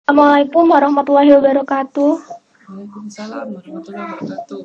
Assalamualaikum warahmatullahi wabarakatuh. Waalaikumsalam warahmatullahi wabarakatuh.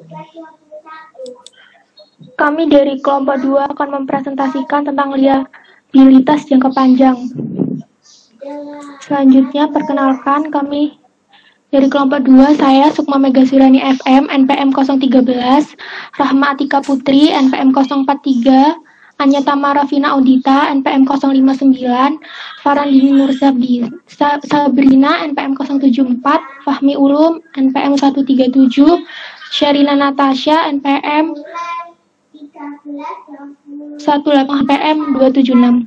Kami dari kelompok 2 akan mempresentasikan tentang liabilitas jangka panjang. Selanjutnya, perkenalkan kami dari kelompok 2, saya Sukma Megasurani FM, NPM 013, Rahma Atika Putri, NPM 043, Anya Tamara Vina Audita, NPM 059, Farandini Nur Sabrina, NPM 074, Fahmi Ulum, NPM 137, Sherina Natasha, NPM 18 PM 276.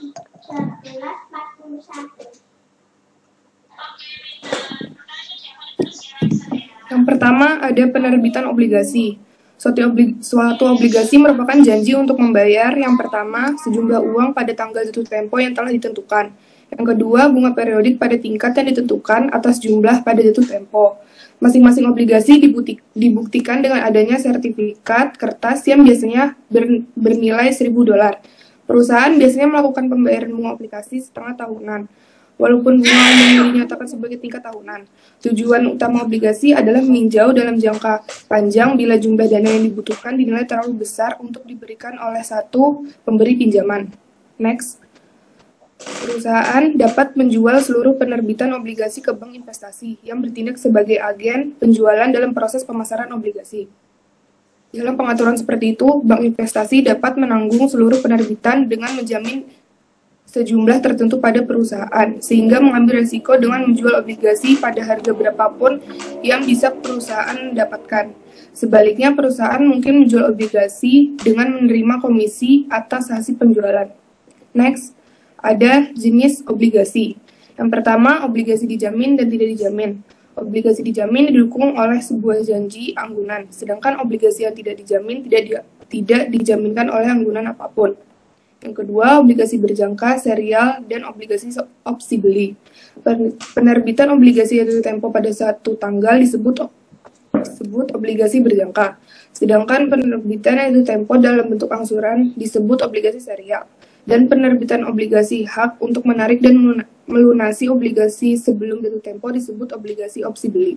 Yang pertama ada penerbitan obligasi. Suatu obligasi merupakan janji untuk membayar yang pertama sejumlah uang pada tanggal jatuh tempo yang telah ditentukan. Yang kedua, bunga periodik pada tingkat yang ditentukan atas jumlah pada jatuh tempo. Masing-masing obligasi dibuktikan dengan adanya sertifikat kertas yang biasanya bernilai $1.000. Perusahaan biasanya melakukan pembayaran bunga obligasi setengah tahunan, walaupun bunga umumnya dinyatakan sebagai tingkat tahunan. Tujuan utama obligasi adalah meninjau dalam jangka panjang bila jumlah dana yang dibutuhkan dinilai terlalu besar untuk diberikan oleh satu pemberi pinjaman. Next. Perusahaan dapat menjual seluruh penerbitan obligasi ke bank investasi yang bertindak sebagai agen penjualan dalam proses pemasaran obligasi. Dalam pengaturan seperti itu, bank investasi dapat menanggung seluruh penerbitan dengan menjamin sejumlah tertentu pada perusahaan, sehingga mengambil risiko dengan menjual obligasi pada harga berapapun yang bisa perusahaan dapatkan. Sebaliknya, perusahaan mungkin menjual obligasi dengan menerima komisi atas hasil penjualan. Next, ada jenis obligasi. Yang pertama, obligasi dijamin dan tidak dijamin. Obligasi dijamin didukung oleh sebuah janji anggunan, sedangkan obligasi yang tidak dijamin tidak dijaminkan oleh anggunan apapun. Yang kedua, obligasi berjangka, serial, dan obligasi opsi beli. Penerbitan obligasi jatuh tempo pada satu tanggal disebut obligasi berjangka. Sedangkan penerbitan jatuh tempo dalam bentuk angsuran disebut obligasi serial. Dan penerbitan obligasi hak untuk menarik dan melunasi obligasi sebelum jatuh tempo disebut obligasi opsi beli.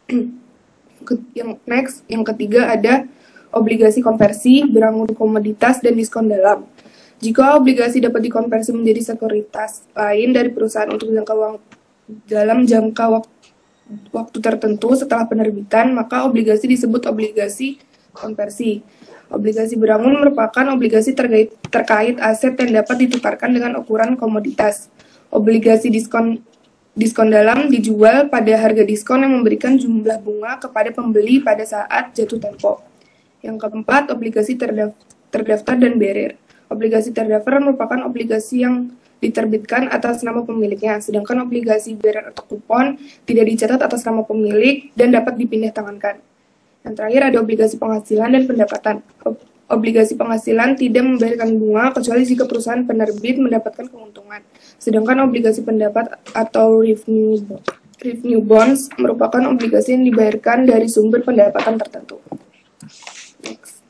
Yang ketiga ada obligasi konversi, beranggur komoditas, dan diskon dalam. Jika obligasi dapat dikonversi menjadi sekuritas lain dari perusahaan untuk dalam jangka waktu tertentu setelah penerbitan, maka obligasi disebut obligasi konversi. Obligasi beranggur merupakan obligasi terkait aset yang dapat ditukarkan dengan ukuran komoditas. Obligasi diskon dalam dijual pada harga diskon yang memberikan jumlah bunga kepada pembeli pada saat jatuh tempo. Yang keempat, obligasi terdaftar dan bearer. Obligasi terdaftar merupakan obligasi yang diterbitkan atas nama pemiliknya, sedangkan obligasi bearer atau kupon tidak dicatat atas nama pemilik dan dapat dipindah tangankan. Yang terakhir ada obligasi penghasilan dan pendapatan. Obligasi penghasilan tidak membayarkan bunga kecuali jika perusahaan penerbit mendapatkan keuntungan. Sedangkan obligasi pendapat atau revenue bonds merupakan obligasi yang dibayarkan dari sumber pendapatan tertentu. Next.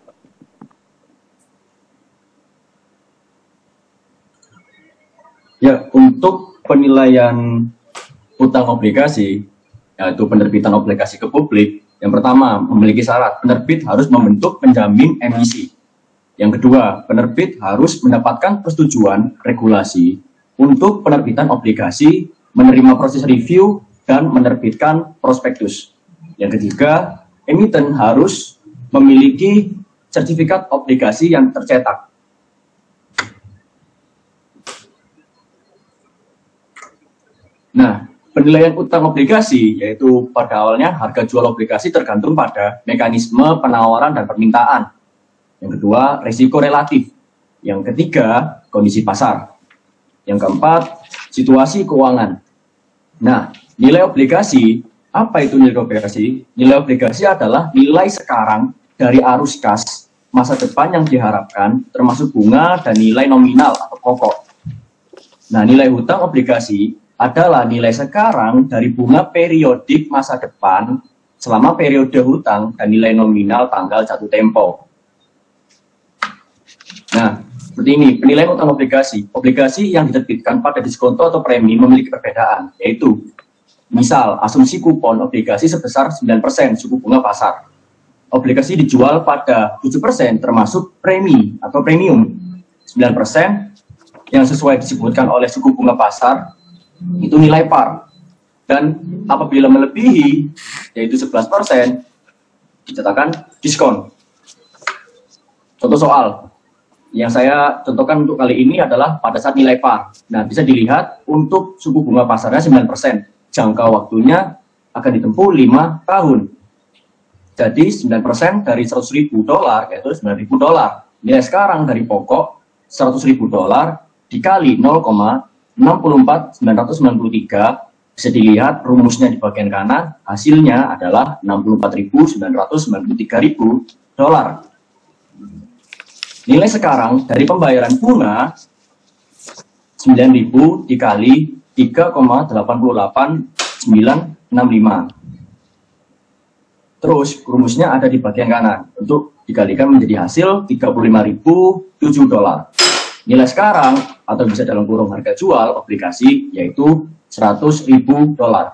Ya, untuk penilaian utang obligasi, yaitu penerbitan obligasi ke publik, yang pertama, memiliki syarat, penerbit harus membentuk penjamin emisi. Yang kedua, penerbit harus mendapatkan persetujuan regulasi untuk penerbitan obligasi, menerima proses review, dan menerbitkan prospektus. Yang ketiga, emiten harus memiliki sertifikat obligasi yang tercetak. Nah, penilaian utang obligasi, yaitu pada awalnya harga jual obligasi tergantung pada mekanisme penawaran dan permintaan. Yang kedua, risiko relatif. Yang ketiga, kondisi pasar. Yang keempat, situasi keuangan. Nah, nilai obligasi, apa itu nilai obligasi? Nilai obligasi adalah nilai sekarang dari arus kas masa depan yang diharapkan, termasuk bunga dan nilai nominal atau pokok. Nah, nilai hutang obligasi adalah nilai sekarang dari bunga periodik masa depan selama periode hutang dan nilai nominal tanggal jatuh tempo. Nah, seperti ini, penilaian utang obligasi. Obligasi yang diterbitkan pada diskonto atau premi memiliki perbedaan, yaitu Misal, asumsi kupon obligasi sebesar 9% suku bunga pasar. Obligasi dijual pada 7% termasuk premi atau premium. 9% yang sesuai disebutkan oleh suku bunga pasar itu nilai par. Dan apabila melebihi, yaitu 11%, dinyatakan diskon. Contoh soal yang saya contohkan untuk kali ini adalah pada saat nilai par. Nah, bisa dilihat untuk suku bunga pasarnya 9%. Jangka waktunya akan ditempuh 5 tahun. Jadi 9% dari $100.000 yaitu $9.000. Nilai sekarang dari pokok $100.000 dikali 0,64993, bisa dilihat rumusnya di bagian kanan, hasilnya adalah $64.993.000. Nilai sekarang dari pembayaran bunga 9.000 dikali 3,88965. Terus rumusnya ada di bagian kanan untuk dikalikan menjadi hasil $35.007. Nilai sekarang atau bisa dalam kurung harga jual obligasi yaitu $100.000.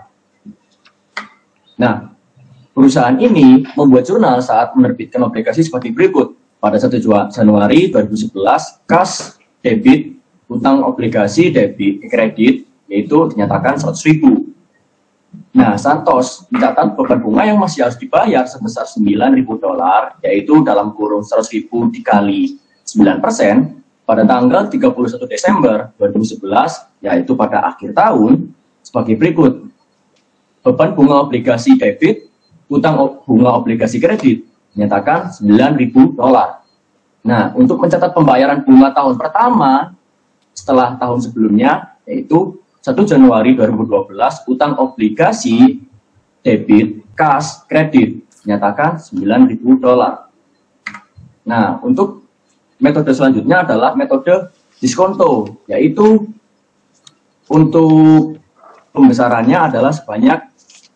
Nah, perusahaan ini membuat jurnal saat menerbitkan obligasi sebagai berikut. Pada 1 Januari 2011, kas debit utang obligasi debit kredit yaitu dinyatakan $100.000. Nah, Santos mencatat beban bunga yang masih harus dibayar sebesar $9.000, yaitu dalam kurung 100.000 dikali 9% pada tanggal 31 Desember 2011, yaitu pada akhir tahun, sebagai berikut. Beban bunga obligasi debit, utang bunga obligasi kredit, dinyatakan $9.000. Nah, untuk mencatat pembayaran bunga tahun pertama setelah tahun sebelumnya, yaitu 1 Januari 2012, utang obligasi debit, kas, kredit, dinyatakan $9.000. Nah, untuk metode selanjutnya adalah metode diskonto, yaitu untuk pembesarannya adalah sebanyak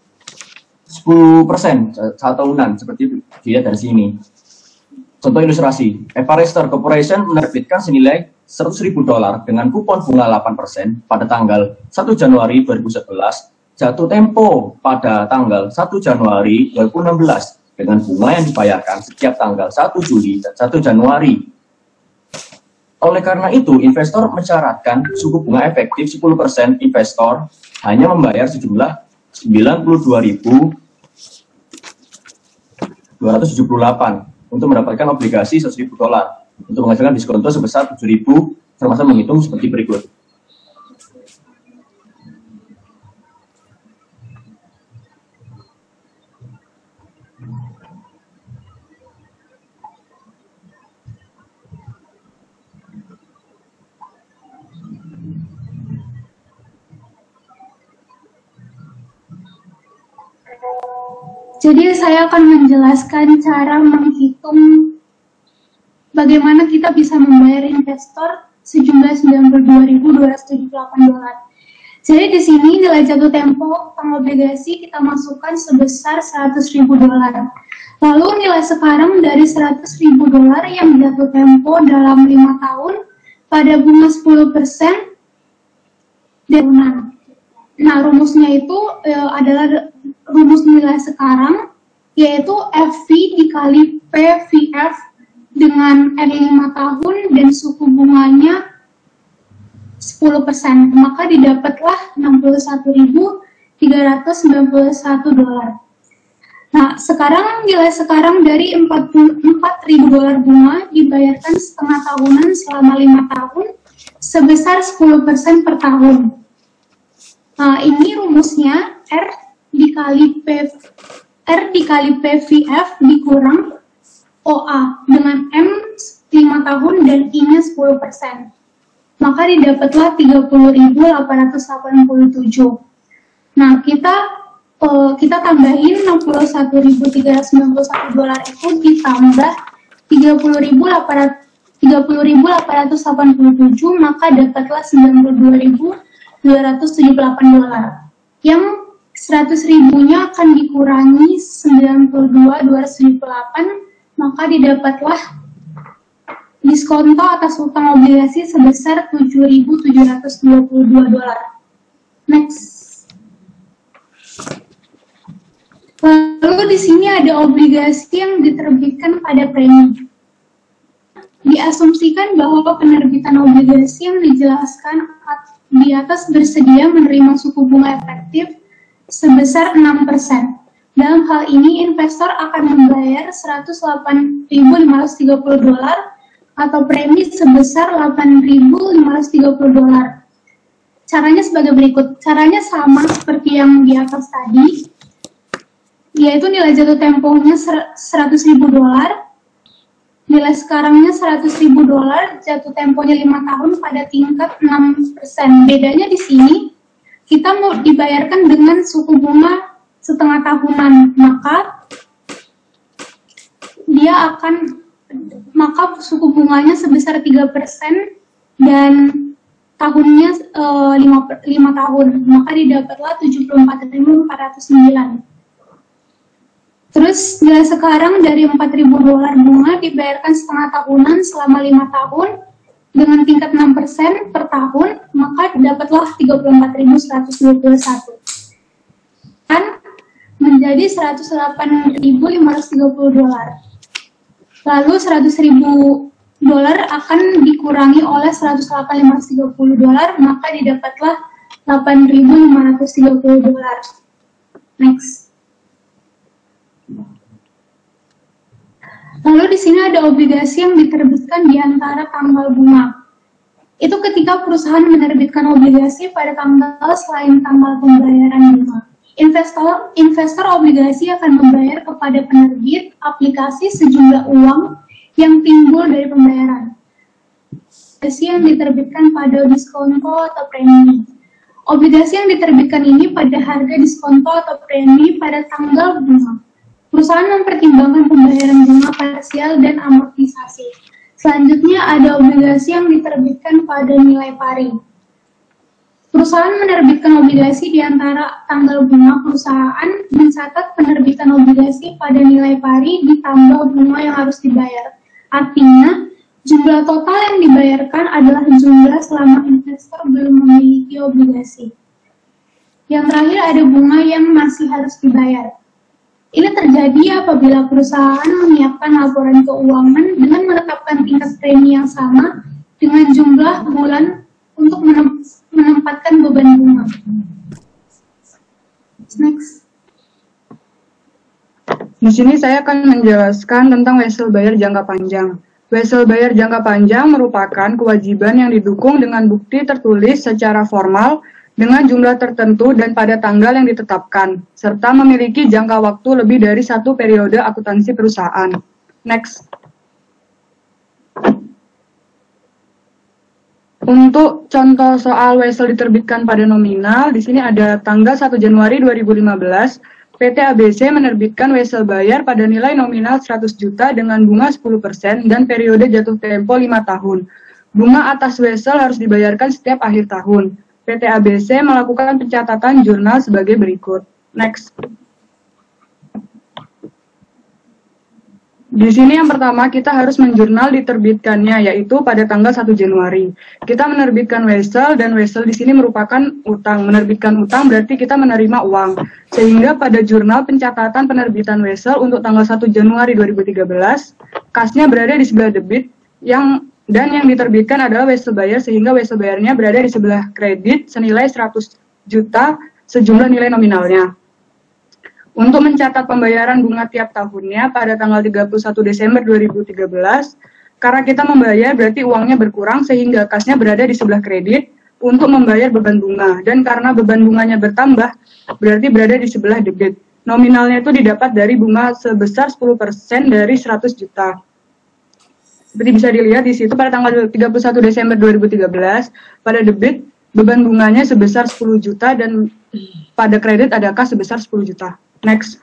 10% saat tahunan, seperti dilihat dari sini. Contoh ilustrasi, Everester Corporation menerbitkan senilai $100.000 dengan kupon bunga 8% pada tanggal 1 Januari 2011, jatuh tempo pada tanggal 1 Januari 2016 dengan bunga yang dibayarkan setiap tanggal 1 Juli dan 1 Januari. Oleh karena itu, investor mensyaratkan suku bunga efektif 10%, investor hanya membayar sejumlah $92.278 untuk mendapatkan obligasi $100.000 untuk menghasilkan diskonto sebesar $7.000, termasuk menghitung seperti berikut. Jadi saya akan menjelaskan cara menghitung bagaimana kita bisa membayar investor sejumlah $92.278. Jadi di sini nilai jatuh tempo utang obligasi kita masukkan sebesar $100.000. Lalu nilai sekarang dari $100.000 yang jatuh tempo dalam 5 tahun pada bunga 10% tahunan. Nah, rumusnya itu adalah rumus nilai sekarang, yaitu FV dikali PVF dengan R5 tahun dan suku bunganya 10%, maka didapatlah $61.391. Nah, sekarang nilai sekarang dari $44.000 bunga dibayarkan setengah tahunan selama 5 tahun sebesar 10% per tahun. Nah, ini rumusnya R dikali PVF dikurang OA dengan M 5 tahun dan I-nya 10%. Maka didapatlah $30.887. Nah, kita tambahin $61.391 itu ditambah $30.887, maka dapatlah $92.278. Yang 100.000-nya akan dikurangi 92.278, maka didapatlah diskonto atas utang obligasi sebesar $7.722. Next. Lalu di sini ada obligasi yang diterbitkan pada premi. Diasumsikan bahwa penerbitan obligasi yang dijelaskan di atas bersedia menerima suku bunga efektif sebesar 6%. Dalam hal ini, investor akan membayar $108.530 atau premi sebesar $8.530. Caranya sebagai berikut. Caranya sama seperti yang di atas tadi, yaitu nilai jatuh tempohnya $100.000, nilai sekarangnya $100.000, jatuh temponya 5 tahun pada tingkat 6%. Bedanya di sini, kita mau dibayarkan dengan suku bunga setengah tahunan, maka suku bunganya sebesar 3% dan tahunnya 5 tahun, maka didapatlah 74.409. Terus nilai sekarang dari $4.000 bunga dibayarkan setengah tahunan selama 5 tahun dengan tingkat 6% per tahun, maka dapatlah 34.121. Dan menjadi $108.530. Lalu $100.000 akan dikurangi oleh $108.530, maka didapatlah $8.530. Next. Lalu di sini ada obligasi yang diterbitkan di antara tanggal bunga. Itu ketika perusahaan menerbitkan obligasi pada tanggal selain tanggal pembayaran bunga. Investor obligasi akan membayar kepada penerbit aplikasi sejumlah uang yang timbul dari pembayaran. Obligasi yang diterbitkan pada diskonto atau premi. Obligasi yang diterbitkan ini pada harga diskonto atau premi pada tanggal bunga. Perusahaan mempertimbangkan pembayaran bunga parsial dan amortisasi. Selanjutnya ada obligasi yang diterbitkan pada nilai pari. Perusahaan menerbitkan obligasi di antara tanggal bunga. Perusahaan mencatat penerbitan obligasi pada nilai pari ditambah bunga yang harus dibayar. Artinya, jumlah total yang dibayarkan adalah jumlah selama investor belum memiliki obligasi. Yang terakhir ada bunga yang masih harus dibayar. Ini terjadi apabila perusahaan menyiapkan laporan keuangan dengan menetapkan tingkat premi yang sama dengan jumlah bulan untuk menempatkan beban bunga. Next. Di sini saya akan menjelaskan tentang wesel bayar jangka panjang. Wesel bayar jangka panjang merupakan kewajiban yang didukung dengan bukti tertulis secara formal dengan jumlah tertentu dan pada tanggal yang ditetapkan, serta memiliki jangka waktu lebih dari 1 periode akuntansi perusahaan. Next. Untuk contoh soal wesel diterbitkan pada nominal, di sini ada tanggal 1 Januari 2015, PT ABC menerbitkan wesel bayar pada nilai nominal 100 juta dengan bunga 10% dan periode jatuh tempo 5 tahun. Bunga atas wesel harus dibayarkan setiap akhir tahun. PT ABC melakukan pencatatan jurnal sebagai berikut. Next. Di sini yang pertama kita harus menjurnal diterbitkannya, yaitu pada tanggal 1 Januari. Kita menerbitkan wesel dan wesel di sini merupakan utang. Menerbitkan utang berarti kita menerima uang. Sehingga pada jurnal pencatatan penerbitan wesel untuk tanggal 1 Januari 2013, kasnya berada di sebelah debit dan yang diterbitkan adalah wesel bayar, sehingga wesel bayarnya berada di sebelah kredit senilai 100 juta sejumlah nilai nominalnya. Untuk mencatat pembayaran bunga tiap tahunnya pada tanggal 31 Desember 2013, karena kita membayar berarti uangnya berkurang sehingga kasnya berada di sebelah kredit untuk membayar beban bunga. Dan karena beban bunganya bertambah, berarti berada di sebelah debit. Nominalnya itu didapat dari bunga sebesar 10% dari 100 juta. Seperti bisa dilihat di situ pada tanggal 31 Desember 2013, pada debit beban bunganya sebesar 10 juta dan pada kredit ada kas sebesar 10 juta. Next.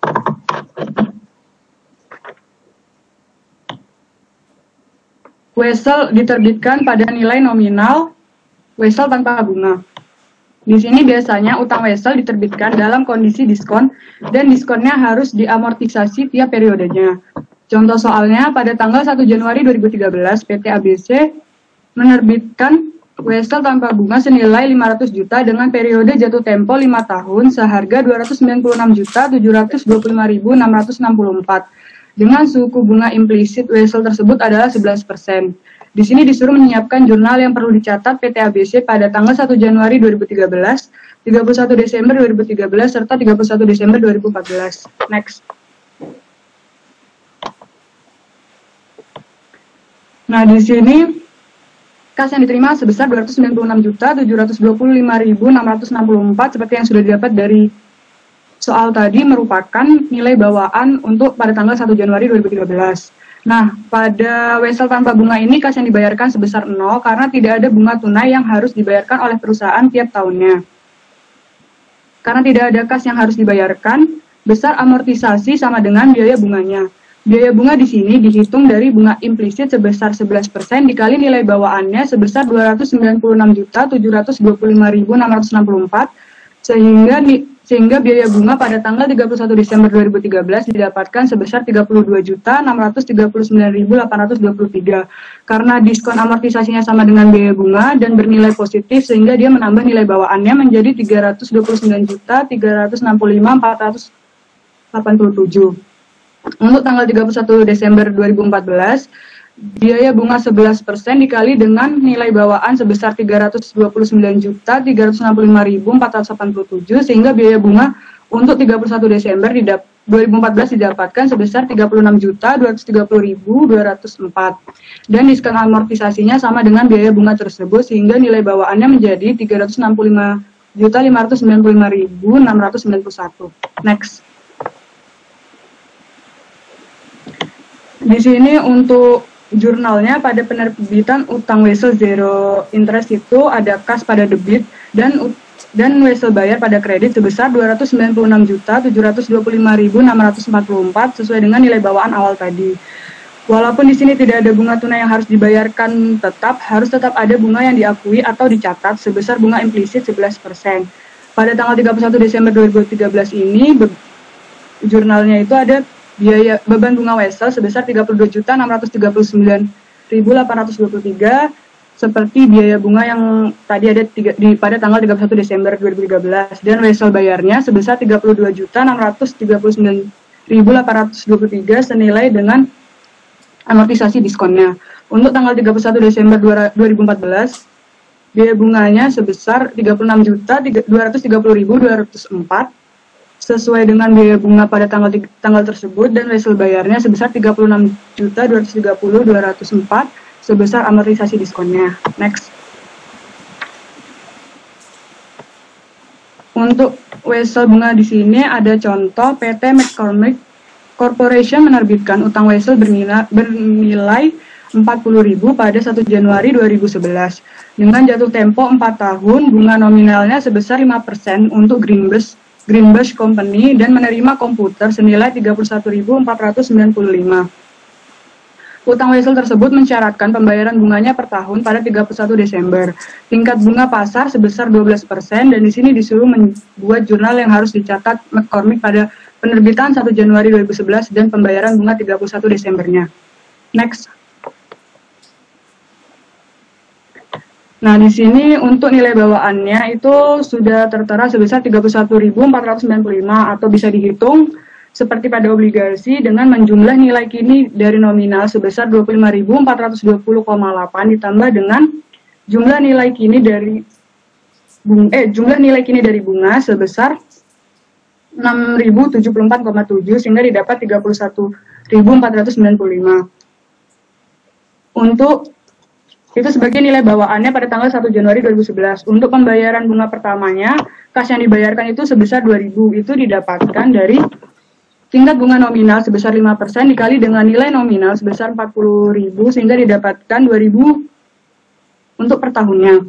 Wesel diterbitkan pada nilai nominal wesel tanpa bunga. Di sini biasanya utang wesel diterbitkan dalam kondisi diskon dan diskonnya harus diamortisasi tiap periodenya. Contoh soalnya, pada tanggal 1 Januari 2013, PT ABC menerbitkan Wesel tanpa bunga senilai 500 juta dengan periode jatuh tempo 5 tahun seharga 296.775.664 dengan suku bunga implisit Wesel tersebut adalah 11%. Di sini disuruh menyiapkan jurnal yang perlu dicatat PT ABC pada tanggal 1 Januari 2013, 31 Desember 2013, serta 31 Desember 2014. Next. Nah, di sini kas yang diterima sebesar 296.725.664 seperti yang sudah didapat dari soal tadi merupakan nilai bawaan untuk pada tanggal 1 Januari 2013. Nah, pada Wesel tanpa bunga ini kas yang dibayarkan sebesar 0 karena tidak ada bunga tunai yang harus dibayarkan oleh perusahaan tiap tahunnya. Karena tidak ada kas yang harus dibayarkan, besar amortisasi sama dengan biaya bunganya. Biaya bunga di sini dihitung dari bunga implisit sebesar 11% dikali nilai bawaannya sebesar 296.725.664 sehingga biaya bunga pada tanggal 31 Desember 2013 didapatkan sebesar 32.639.823 karena diskon amortisasinya sama dengan biaya bunga dan bernilai positif sehingga dia menambah nilai bawaannya menjadi 329.365.487. Untuk tanggal 31 Desember 2014, biaya bunga 11% dikali dengan nilai bawaan sebesar 329.365.487 sehingga biaya bunga untuk 31 Desember 2014 didapatkan sebesar 36.230.204 dan diskon amortisasinya sama dengan biaya bunga tersebut sehingga nilai bawaannya menjadi 365.555.691. Next. Di sini untuk jurnalnya pada penerbitan utang Wesel zero interest itu ada kas pada debit dan Wesel bayar pada kredit sebesar 296.725.644 sesuai dengan nilai bawaan awal tadi. Walaupun di sini tidak ada bunga tunai yang harus dibayarkan harus tetap ada bunga yang diakui atau dicatat sebesar bunga implisit 11%. Pada tanggal 31 Desember 2013 ini jurnalnya itu ada biaya beban bunga Wesel sebesar 32.639.823 seperti biaya bunga yang tadi ada pada tanggal 31 Desember 2013 dan Wesel bayarnya sebesar 32.639.823 senilai dengan amortisasi diskonnya. Untuk tanggal 31 Desember 2014 biaya bunganya sebesar 36.230.204 sesuai dengan biaya bunga pada tanggal tersebut dan Wesel bayarnya sebesar 36.230.204 sebesar amortisasi diskonnya. Next. Untuk Wesel bunga di sini ada contoh PT McCormick Corporation menerbitkan utang Wesel bernilai 40.000 pada 1 Januari 2011 dengan jatuh tempo 4 tahun bunga nominalnya sebesar 5% untuk Greenbush Company dan menerima komputer senilai 31.495. Utang Wesel tersebut mensyaratkan pembayaran bunganya per tahun pada 31 Desember. Tingkat bunga pasar sebesar 12% dan di sini disuruh membuat jurnal yang harus dicatat McCormick pada penerbitan 1 Januari 2011 dan pembayaran bunga 31 Desembernya. Next. Nah, di sini untuk nilai bawaannya itu sudah tertera sebesar 31.495 atau bisa dihitung seperti pada obligasi dengan menjumlah nilai kini dari nominal sebesar 25.420,8 ditambah dengan jumlah nilai kini dari bunga sebesar 6.074,7 sehingga didapat 31.495. Untuk itu sebagai nilai bawaannya pada tanggal 1 Januari 2011. Untuk pembayaran bunga pertamanya, kas yang dibayarkan itu sebesar 2.000. Itu didapatkan dari tingkat bunga nominal sebesar 5% dikali dengan nilai nominal sebesar 40.000 sehingga didapatkan 2.000 untuk per tahunnya.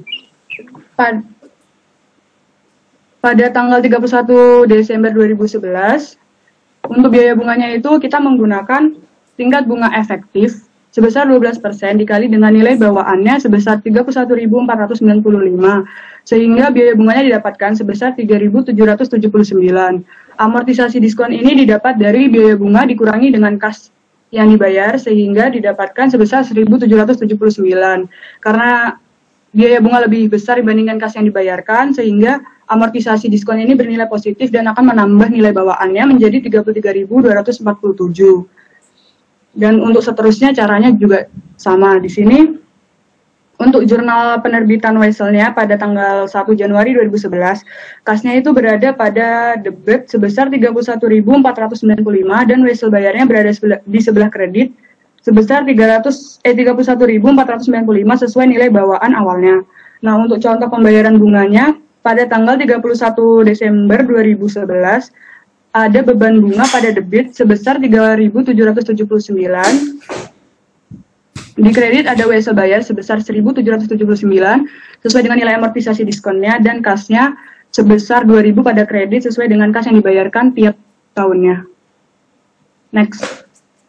Pada tanggal 31 Desember 2011, untuk biaya bunganya itu kita menggunakan tingkat bunga efektif sebesar 12% dikali dengan nilai bawaannya sebesar 31.495 sehingga biaya bunganya didapatkan sebesar 3.779. Amortisasi diskon ini didapat dari biaya bunga dikurangi dengan kas yang dibayar sehingga didapatkan sebesar 1.779. Karena biaya bunga lebih besar dibandingkan kas yang dibayarkan, sehingga amortisasi diskon ini bernilai positif dan akan menambah nilai bawaannya menjadi 33.247. Dan untuk seterusnya caranya juga sama di sini. Untuk jurnal penerbitan Wesel-nya pada tanggal 1 Januari 2011, kasnya itu berada pada debit sebesar 31.495 dan Wesel bayarnya berada di sebelah kredit sebesar 31.495 sesuai nilai bawaan awalnya. Nah, untuk contoh pembayaran bunganya pada tanggal 31 Desember 2011 ada beban bunga pada debit sebesar 3.779. Di kredit ada Wesel bayar sebesar 1.779 sesuai dengan nilai amortisasi diskonnya dan kasnya sebesar 2.000 pada kredit sesuai dengan kas yang dibayarkan tiap tahunnya. Next.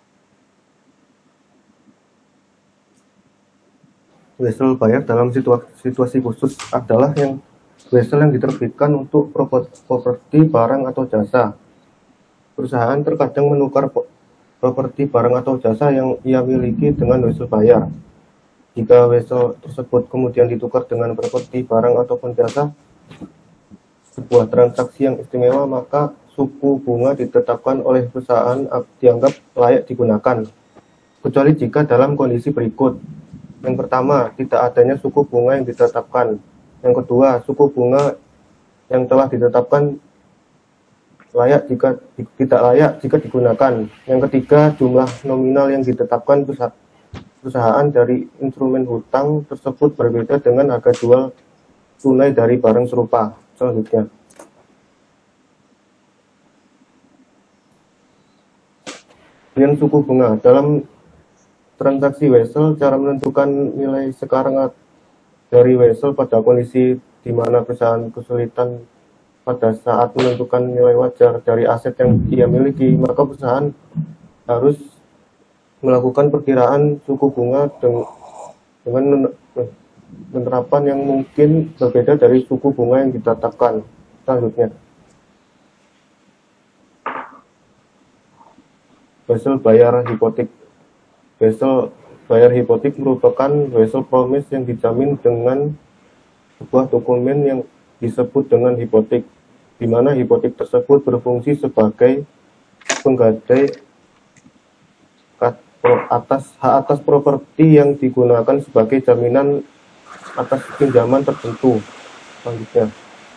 Wesel bayar dalam situasi khusus adalah wesel yang diterbitkan untuk properti, barang atau jasa. Perusahaan terkadang menukar properti, barang atau jasa yang ia miliki dengan wesel bayar. Jika wesel tersebut kemudian ditukar dengan properti, barang ataupun jasa, sebuah transaksi yang istimewa, maka suku bunga ditetapkan oleh perusahaan dianggap layak digunakan, kecuali jika dalam kondisi berikut. Yang pertama, tidak adanya suku bunga yang ditetapkan. Yang kedua, suku bunga yang telah ditetapkan layak jika tidak layak jika digunakan. Yang ketiga, jumlah nominal yang ditetapkan perusahaan dari instrumen hutang tersebut berbeda dengan harga jual tunai dari barang serupa. Selanjutnya, pilihan suku bunga dalam transaksi wesel. Cara menentukan nilai sekarang dari wesel pada kondisi di mana perusahaan kesulitan pada saat menentukan nilai wajar dari aset yang ia miliki, maka perusahaan harus melakukan perkiraan suku bunga dengan penerapan yang mungkin berbeda dari suku bunga yang ditetapkan. Selanjutnya, wesel bayar hipotek. Wesel bayar hipotek merupakan wesel promise yang dijamin dengan sebuah dokumen yang disebut dengan hipotek, di mana hipotek tersebut berfungsi sebagai penggadai hak atas properti yang digunakan sebagai jaminan atas pinjaman tertentu. Selanjutnya,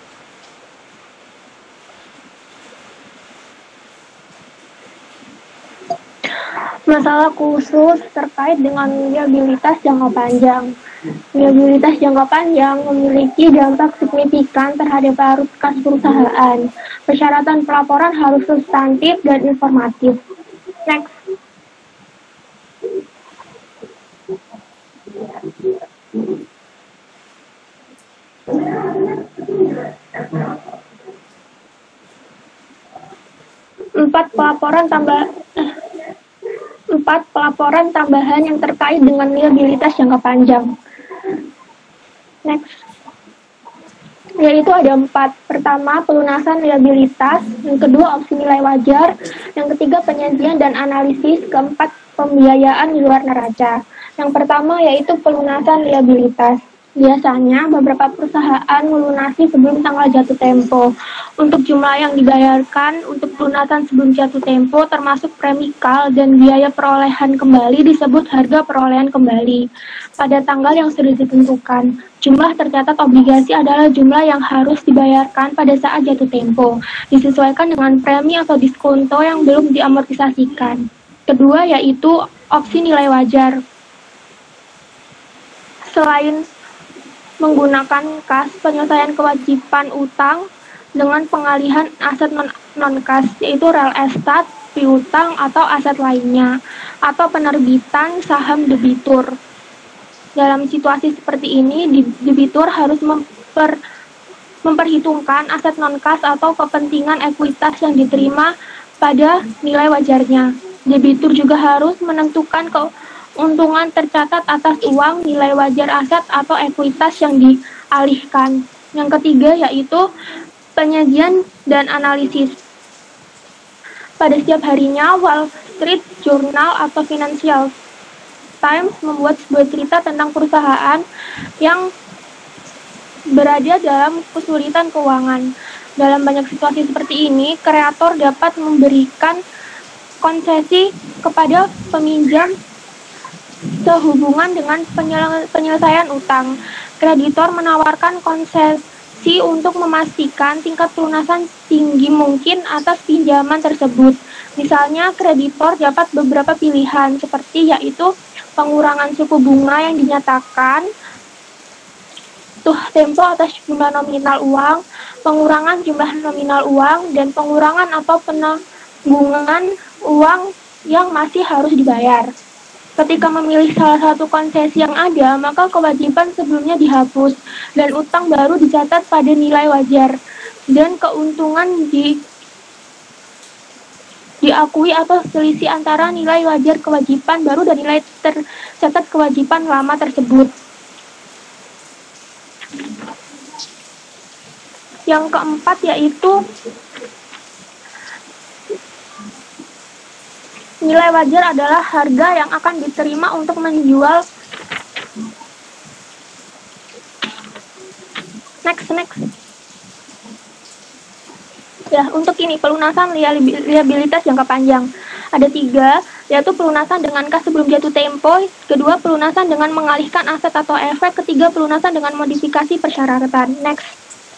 masalah khusus terkait dengan liabilitas jangka panjang. Liabilitas jangka panjang memiliki dampak signifikan terhadap arus kas perusahaan. Persyaratan pelaporan harus substantif dan informatif. Next. Empat pelaporan tambahan yang terkait dengan liabilitas jangka panjang. Next. Yaitu ada 4. Pertama, pelunasan liabilitas. Yang kedua, opsi nilai wajar. Yang ketiga, penyajian dan analisis. Keempat, pembiayaan di luar neraca. Yang pertama yaitu pelunasan liabilitas. Biasanya beberapa perusahaan melunasi sebelum tanggal jatuh tempo. Untuk jumlah yang dibayarkan untuk pelunasan sebelum jatuh tempo termasuk premikal dan biaya perolehan kembali disebut harga perolehan kembali pada tanggal yang sudah ditentukan. Jumlah tercatat obligasi adalah jumlah yang harus dibayarkan pada saat jatuh tempo, disesuaikan dengan premi atau diskonto yang belum diamortisasikan. Kedua yaitu opsi nilai wajar. Selain menggunakan kas, penyelesaian kewajiban utang dengan pengalihan aset non-kas, yaitu real estate, piutang, atau aset lainnya, atau penerbitan saham debitur. Dalam situasi seperti ini, debitur harus memperhitungkan aset non-kas atau kepentingan ekuitas yang diterima pada nilai wajarnya. Debitur juga harus menentukan keuntungan tercatat atas uang, nilai wajar aset atau ekuitas yang dialihkan. Yang ketiga yaitu penyajian dan analisis. Pada setiap harinya, Wall Street Journal atau Financial Times membuat sebuah cerita tentang perusahaan yang berada dalam kesulitan keuangan. Dalam banyak situasi seperti ini, kreator dapat memberikan konsesi kepada peminjam sehubungan dengan penyelesaian utang. Kreditor menawarkan konsesi untuk memastikan tingkat pelunasan tinggi mungkin atas pinjaman tersebut. Misalnya, kreditor dapat beberapa pilihan seperti yaitu pengurangan suku bunga yang dinyatakan, tempo atas jumlah nominal uang, pengurangan jumlah nominal uang, dan pengurangan atau penanggungan uang yang masih harus dibayar. Ketika memilih salah satu konsesi yang ada, maka kewajiban sebelumnya dihapus dan utang baru dicatat pada nilai wajar, dan keuntungan diakui atau selisih antara nilai wajar kewajiban baru dan nilai tercatat kewajiban lama tersebut. Yang keempat yaitu nilai wajar adalah harga yang akan diterima untuk menjual. Next. Ya, untuk ini pelunasan liabilitas jangka panjang. Ada 3, yaitu pelunasan dengan kas sebelum jatuh tempo, kedua pelunasan dengan mengalihkan aset atau efek, ketiga pelunasan dengan modifikasi persyaratan. Next.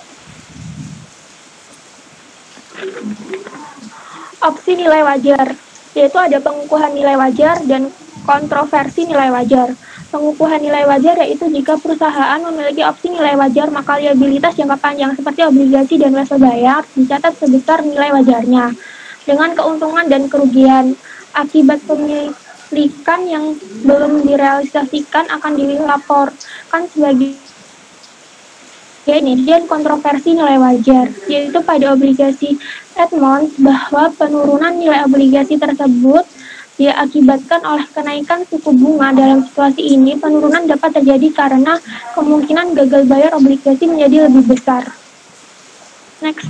Opsi nilai wajar, yaitu ada pengukuhan nilai wajar dan kontroversi nilai wajar. Pengukuhan nilai wajar yaitu jika perusahaan memiliki opsi nilai wajar, maka liabilitas jangka panjang seperti obligasi dan wesel bayar dicatat sebesar nilai wajarnya. Dengan keuntungan dan kerugian akibat pemilikan yang belum direalisasikan akan dilaporkan sebagai ini, dan kontroversi nilai wajar, yaitu pada obligasi Edmonds bahwa penurunan nilai obligasi tersebut diakibatkan oleh kenaikan suku bunga. Dalam situasi ini, penurunan dapat terjadi karena kemungkinan gagal bayar obligasi menjadi lebih besar. Next.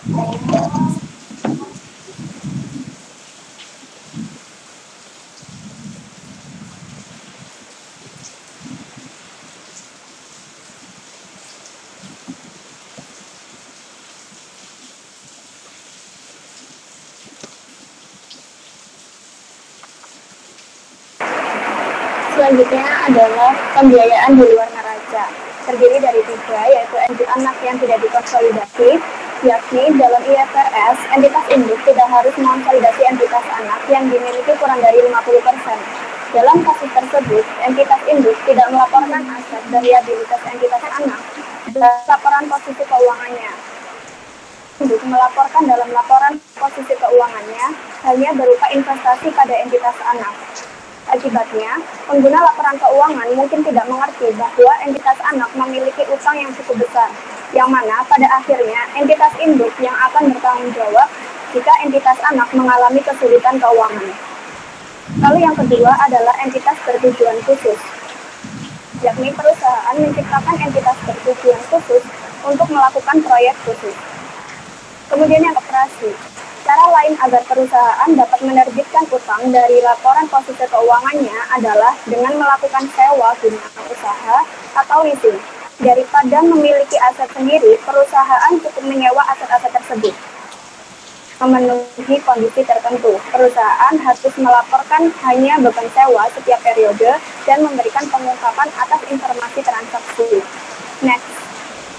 Selanjutnya adalah pembiayaan di luar neraca. Terdiri dari 3, yaitu entitas anak yang tidak dikonsolidasi, yakni dalam IFRS, entitas induk tidak harus mengonsolidasi entitas anak yang dimiliki kurang dari 50%. Dalam kasus tersebut, entitas induk tidak melaporkan aset dan liabilitas entitas anak dalam laporan posisi keuangannya. Induk melaporkan dalam laporan posisi keuangannya hanya berupa investasi pada entitas anak. Akibatnya, pengguna laporan keuangan mungkin tidak mengerti bahwa entitas anak memiliki utang yang cukup besar, yang mana pada akhirnya entitas induk yang akan bertanggung jawab jika entitas anak mengalami kesulitan keuangan. Lalu yang kedua adalah entitas bertujuan khusus, yakni perusahaan menciptakan entitas bertujuan khusus untuk melakukan proyek khusus. Kemudian yang operasi. Cara lain agar perusahaan dapat menerbitkan utang dari laporan posisi keuangannya adalah dengan melakukan sewa guna usaha atau leasing. Daripada memiliki aset sendiri, perusahaan cukup menyewa aset-aset tersebut. Memenuhi kondisi tertentu, perusahaan harus melaporkan hanya beban sewa setiap periode dan memberikan pengungkapan atas informasi transaksi. Next.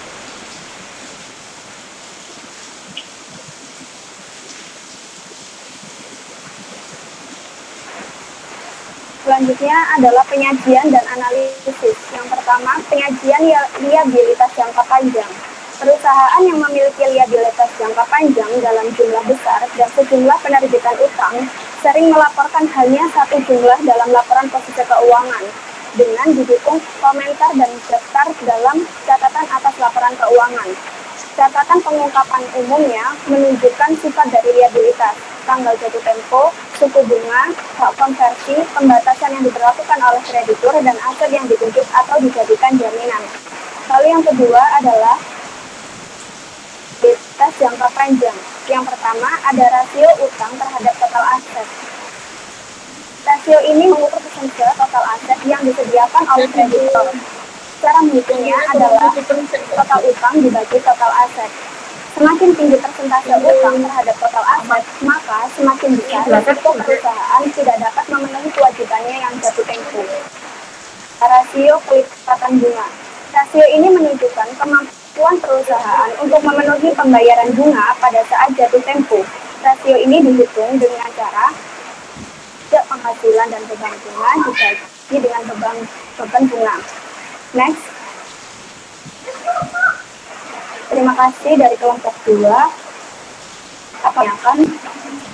Selanjutnya adalah penyajian dan analisis. Yang pertama, penyajian liabilitas jangka panjang. Perusahaan yang memiliki liabilitas jangka panjang dalam jumlah besar dan sejumlah penerbitan utang sering melaporkan hanya satu jumlah dalam laporan posisi keuangan dengan didukung komentar dan daftar dalam catatan atas laporan keuangan. Catatan pengungkapan umumnya menunjukkan sifat dari liabilitas, tanggal jatuh tempo, suku bunga, hak konversi, pembatasan yang diberlakukan oleh kreditur, dan aset yang ditunjuk atau dijadikan jaminan. Lalu yang kedua adalah liabilitas jangka panjang. Yang pertama ada rasio utang terhadap total aset. Rasio ini mengukur persentase total aset yang disediakan oleh kreditor. Cara menghitungnya adalah total utang dibagi total aset. Semakin tinggi persentase utang terhadap total aset, maka semakin besar risiko perusahaan tidak dapat memenuhi kewajibannya yang jatuh tempo. Rasio kelipatan bunga. Rasio ini menunjukkan kemampuan perusahaan untuk memenuhi pembayaran bunga pada saat jatuh tempo. Rasio ini dihitung dengan cara penghasilan dan beban bunga dibagi dengan beban bunga. Next. Terima kasih dari kelompok 2. Apa yang akan